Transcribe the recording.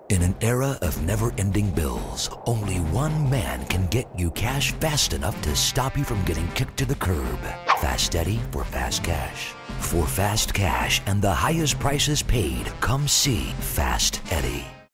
In an era of never-ending bills, only one man can get you cash fast enough to stop you from getting kicked to the curb. Fast Eddy for fast cash. For fast cash and the highest prices paid, come see Fast Eddy.